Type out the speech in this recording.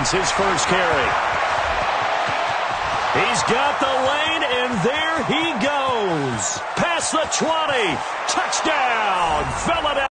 Hines, his first carry. He's got the lane, and there he goes. Past the 20. Touchdown. Philadelphia.